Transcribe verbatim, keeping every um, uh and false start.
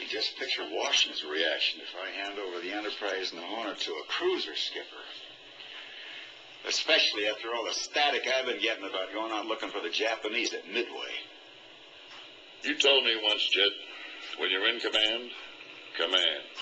can just picture Washington's reaction if I hand over the Enterprise and the Hornet to a cruiser skipper. Especially after all the static I've been getting about going out looking for the Japanese at Midway. You told me once, Jet, when you're in command, command.